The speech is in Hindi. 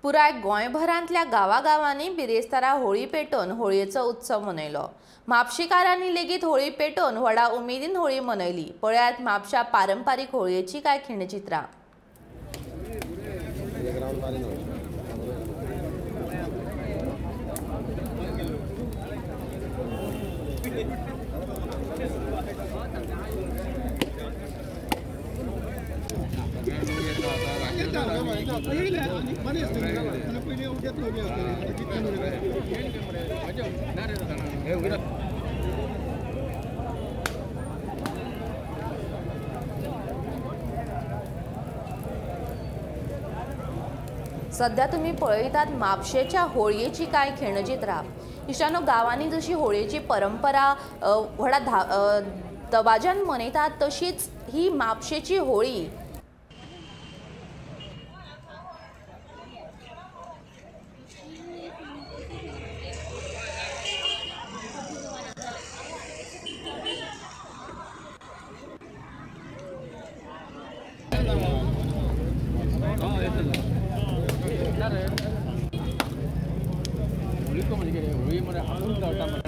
पुराय गोंयभरांतल्या गांवागांवांनी बिरेस्तारा होळी पेटोवन होळयेचो उत्सव मनयलो। म्हापशेकारांनी लेगीत होळी पेटोवन व्हडा उमेदीन होळी मनयली। पळयात म्हापशा पारंपारीक होळयेची कांय खिणचित्रां। सध्या तुम्ही पळयतात म्हापशेच्या होळयेची कांय खिणचित्रां। इश्टानो, गांवांनी जशी होळयेची परंपरा व्हडा दबाज्यान मनयतात तशीच ही म्हापशेची होळी होळी म्हणजे